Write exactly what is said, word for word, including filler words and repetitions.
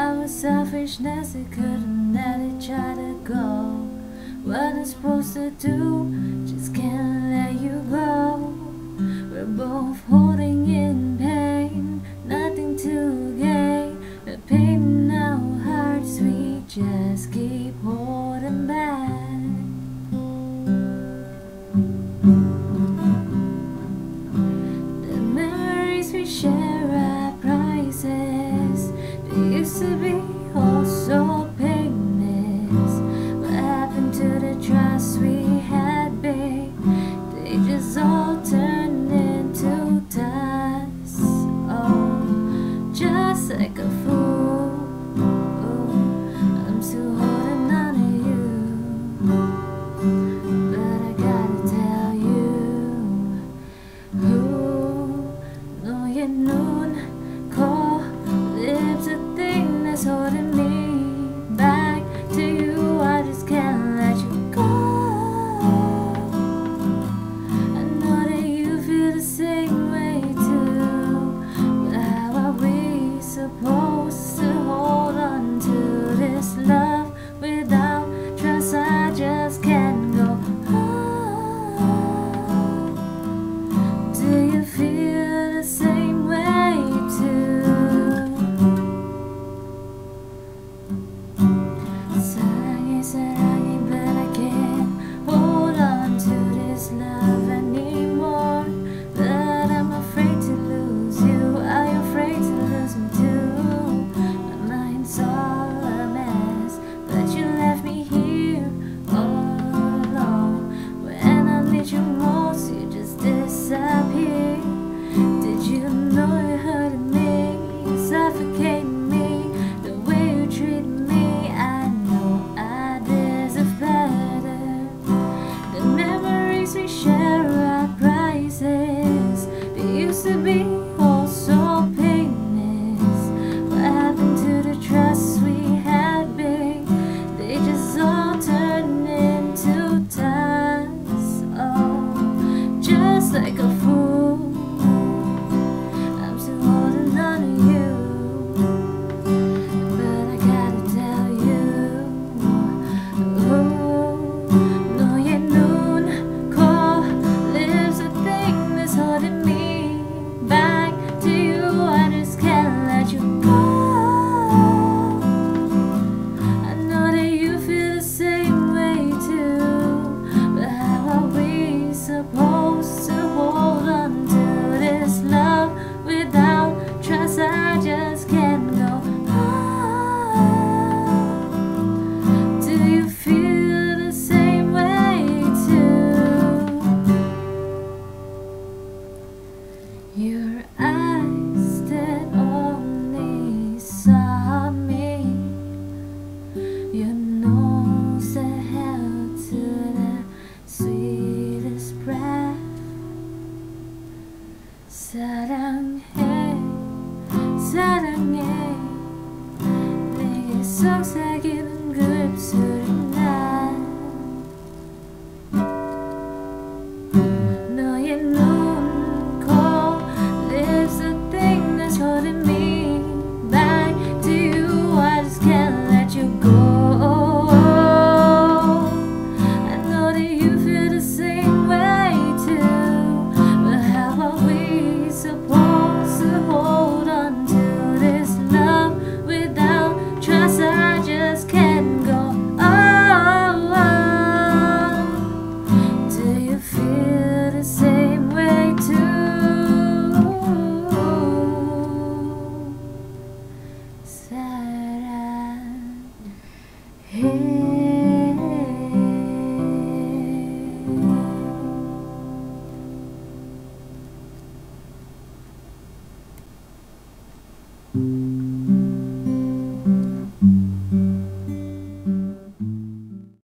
was selfishness, I couldn't let each other go. What I'm supposed to do, just can't let you go. We're both holding in pain, nothing to gain. The pain in our hearts, we just keep holding back. The memories we share are priceless. They used to be all so painless. What happened to the trust we had, babe? They just all turned into dust. Oh, just like a fool. Oh, I'm still holding on to you, but I gotta tell you, who know you noon call lips a thing that's holding me back to you. I just can't let you go. I know that you feel the same way too, but how are we supposed to hold on to this love without trust? I just can't go. Oh, do you feel the same way too? 사랑해 사랑해, but I can't hold on to this love anymore. But I'm afraid to lose you. Are you afraid to lose me too? My mind's all a mess, but you left me here all alone. When I need you most, you just disappear. Did you know you're hurting me, suffocating me, the way you treat me? I know I deserve better. The memories we share are priceless. They used to be all so painless. What happened to the trust we had, babe? They just all turned into dust. Oh, just like a fool, I'm still holding on to you, but I gotta tell you, oh, 너의 눈, 코, lips a thing that's holding me back to you. I just can't let you go. I know that you feel the same way too, but how are we supposed to hold on to this love without trust? I just can't go. Oh, do you feel the same way too? Your eyes that only saw me, your nose that held to the sweetest breath. 사랑해 사랑해, 내게 속삭이는 그 입술이 난 너의 눈, 코, lips a thing that's holding me back to you. I just can't let you go. I know that you feel the same way too, but how are we supposed to hold on to this love without trust? I just can't go. Oh, oh. Do you feel the same way too? 사랑해.